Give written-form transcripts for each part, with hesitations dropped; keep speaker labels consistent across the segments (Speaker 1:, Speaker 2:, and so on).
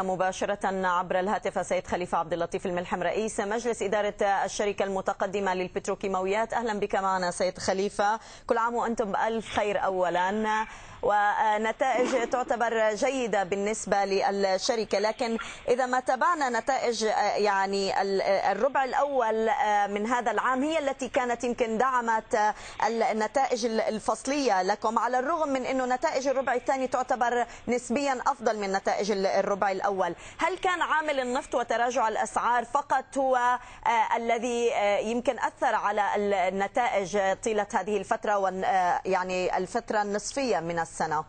Speaker 1: مباشرة عبر الهاتف سيد خليفة عبد اللطيف الملحم رئيس مجلس إدارة الشركة المتقدمة للبتروكيماويات. أهلا بك معنا سيد خليفة، كل عام وأنتم بألف خير أولا، ونتائج تعتبر جيدة بالنسبة للشركة، لكن إذا ما تابعنا نتائج يعني الربع الأول من هذا العام هي التي كانت يمكن دعمت النتائج الفصلية لكم، على الرغم من أنه نتائج الربع الثاني تعتبر نسبيا أفضل من نتائج الربع الأول. هل كان عامل النفط وتراجع الأسعار فقط هو الذي يمكن أثر على النتائج طيلة هذه الفترة يعني الفترة النصفية من السنة؟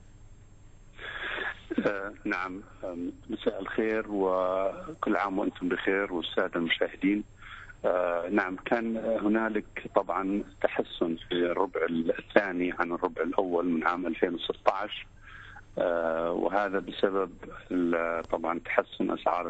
Speaker 2: نعم، مساء الخير وكل عام وأنتم بخير والسادة المشاهدين. نعم، كان هنالك طبعا تحسن في الربع الثاني عن الربع الأول من عام 2016، وهذا بسبب طبعا تحسن أسعار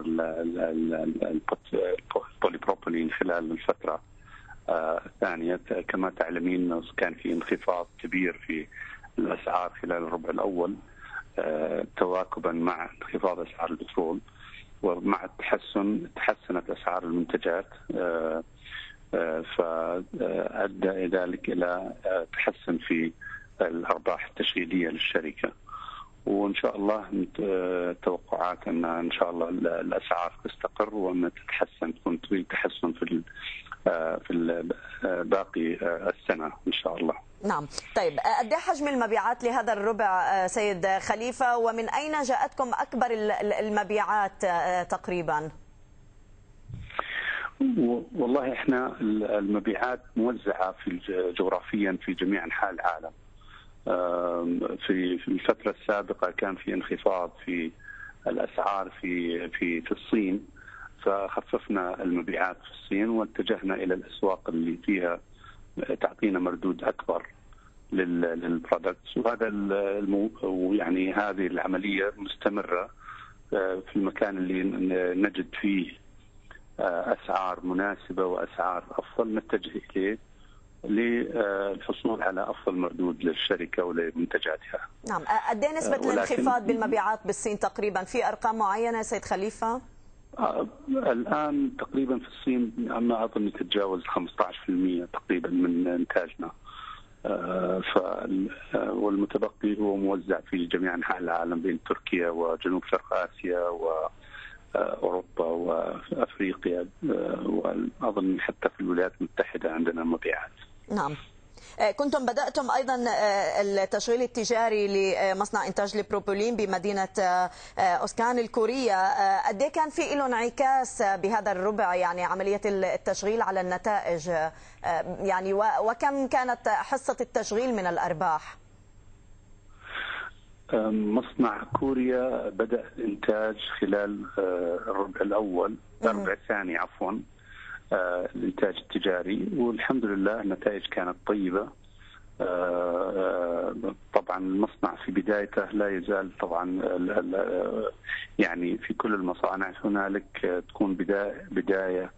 Speaker 2: البوليبروبيلين خلال الفترة الثانية. كما تعلمين كان في انخفاض كبير في الأسعار خلال الربع الأول تواكبا مع انخفاض أسعار البترول، ومع تحسنت أسعار المنتجات، فأدى ذلك إلى تحسن في الأرباح التشغيلية للشركة. وإن شاء الله توقعات أن شاء الله الأسعار تستقر وأن تتحسن، تكون في تحسن في باقي السنة إن شاء الله.
Speaker 1: نعم، طيب قد ايه حجم المبيعات لهذا الربع سيد خليفة، ومن أين جاءتكم أكبر المبيعات تقريبا؟
Speaker 2: والله احنا المبيعات موزعة جغرافيا في جميع أنحاء العالم. في الفترة السابقة كان في انخفاض في الأسعار في الصين، فخففنا المبيعات في الصين واتجهنا إلى الأسواق اللي فيها تعطينا مردود أكبر للبرودكتس، وهذا يعني هذه العملية مستمرة في المكان اللي نجد فيه أسعار مناسبة وأسعار أفضل نتجه إليه للحصول على أفضل مردود للشركة ولمنتجاتها.
Speaker 1: نعم، قد ايه نسبة الانخفاض بالمبيعات بالصين تقريبا؟ في أرقام معينة سيد خليفة؟
Speaker 2: الآن تقريبا في الصين ما أظن تتجاوز 15% تقريبا من إنتاجنا، والمتبقي هو موزع في جميع أنحاء العالم بين تركيا وجنوب شرق آسيا وأوروبا وأفريقيا، وأظن حتى في الولايات المتحدة عندنا مبيعات.
Speaker 1: نعم، كنتم بدأتم أيضا التشغيل التجاري لمصنع إنتاج البروبولين بمدينة أوسكان الكورية، قد ايه كان في له انعكاس بهذا الربع، يعني عملية التشغيل على النتائج، يعني وكم كانت حصة التشغيل من الأرباح؟
Speaker 2: مصنع كوريا بدأ الإنتاج خلال الربع الأول، الربع الثاني عفوا، الإنتاج التجاري، والحمد لله النتائج كانت طيبة. طبعا المصنع في بدايته لا يزال طبعا يعني في كل المصانع هنالك تكون بداية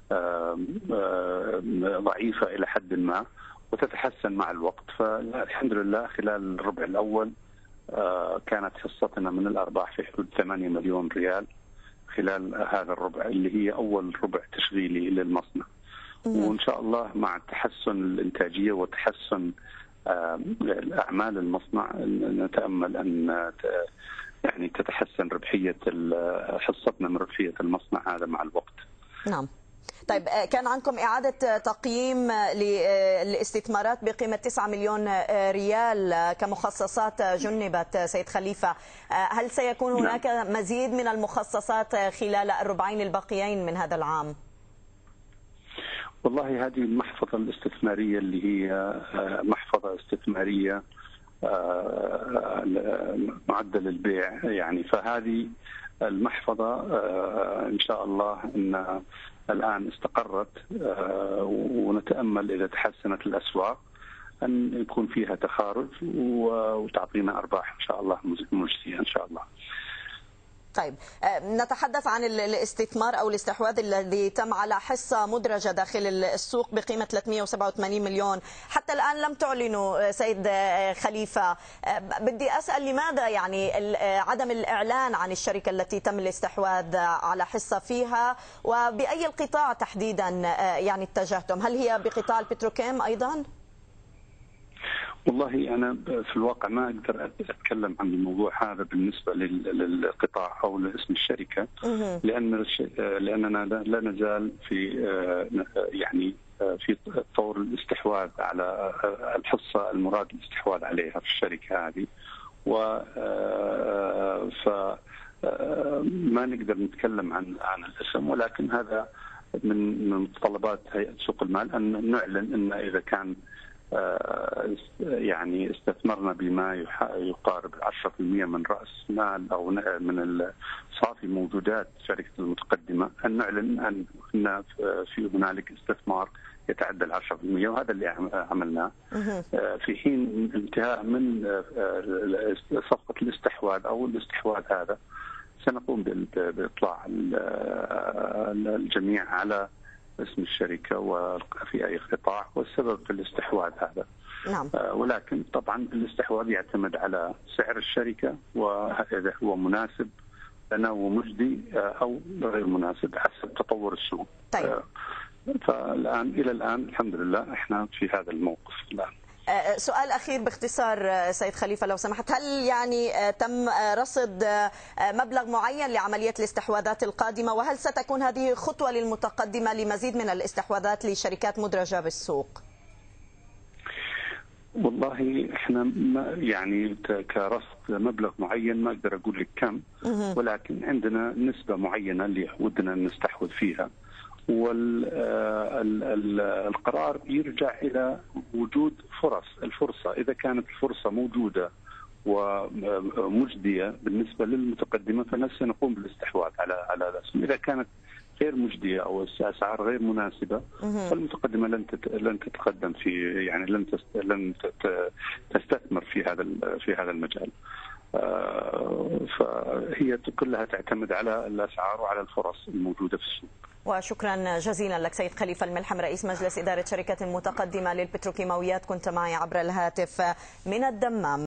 Speaker 2: ضعيفة إلى حد ما وتتحسن مع الوقت. فالحمد لله خلال الربع الأول كانت حصتنا من الأرباح في حدود 8 مليون ريال خلال هذا الربع اللي هي أول ربع تشغيلي للمصنع. وإن شاء الله مع تحسن الإنتاجية وتحسن أعمال المصنع نتأمل أن يعني تتحسن ربحية حصتنا من ربحية المصنع هذا مع الوقت.
Speaker 1: نعم. طيب كان عندكم إعادة تقييم للاستثمارات بقيمة 9 مليون ريال كمخصصات جنبت سيد خليفة، هل سيكون هناك مزيد من المخصصات خلال الربعين الباقيين من هذا العام؟
Speaker 2: والله هذه المحفظة الاستثمارية اللي هي محفظة استثمارية معدل البيع، يعني فهذه المحفظة إن شاء الله أن الآن استقرت، ونتأمل إذا تحسنت الأسواق أن يكون فيها تخارج وتعطينا أرباح إن شاء الله مجزية إن شاء الله.
Speaker 1: نعم. طيب نتحدث عن الاستثمار أو الاستحواذ الذي تم على حصة مدرجة داخل السوق بقيمة 387 مليون. حتى الآن لم تعلنوا سيد خليفة. بدي أسأل لماذا يعني عدم الإعلان عن الشركة التي تم الاستحواذ على حصة فيها، وبأي القطاع تحديدا يعني اتجهتم؟ هل هي بقطاع البتروكيم أيضا؟
Speaker 2: والله أنا في الواقع ما أقدر أتكلم عن الموضوع هذا بالنسبة للقطاع أو لاسم الشركة، لأننا لا نزال في يعني في طور الاستحواذ على الحصة المراد الاستحواذ عليها في الشركة هذه، فما نقدر نتكلم عن الاسم، ولكن هذا من متطلبات هيئة سوق المال أن نعلن أن إذا كان يعني استثمرنا بما يقارب 10% من رأس مال أو من صافي موجودات شركة المتقدمة، أن نعلن أن في هنالك استثمار يتعدى 10%، وهذا اللي عملناه. في حين انتهاء من صفقة الاستحواذ أو الاستحواذ هذا سنقوم بإطلاع الجميع على اسم الشركة وفي أي قطاع والسبب في الاستحواذ هذا.
Speaker 1: نعم.
Speaker 2: ولكن طبعا الاستحواذ يعتمد على سعر الشركة وإذا هو مناسب لنا ومجدي أو غير مناسب حسب تطور السوق.
Speaker 1: طيب.
Speaker 2: فالآن إلى الآن الحمد لله احنا في هذا الموقف الآن.
Speaker 1: سؤال أخير باختصار سيد خليفة لو سمحت، هل يعني تم رصد مبلغ معين لعملية الاستحواذات القادمة، وهل ستكون هذه خطوة للمتقدمة لمزيد من الاستحواذات لشركات مدرجة بالسوق؟
Speaker 2: والله احنا ما يعني كرصد مبلغ معين ما اقدر اقول لك كم، ولكن عندنا نسبة معينة اللي ودنا نستحوذ فيها، والقرار يرجع إلى وجود الفرصة. إذا كانت الفرصة موجودة ومجدية بالنسبة للمتقدمة فسنقوم بالاستحواذ على الاسهم. إذا كانت غير مجدية أو الأسعار غير مناسبة فالمتقدمة لن تتقدم في يعني لن تستثمر في هذا المجال. فهي كلها تعتمد على الأسعار وعلى الفرص الموجودة في السوق.
Speaker 1: وشكرا جزيلا لك سيد خليفة الملحم، رئيس مجلس إدارة شركة متقدمة للبتروكيماويات، كنت معي عبر الهاتف من الدمام.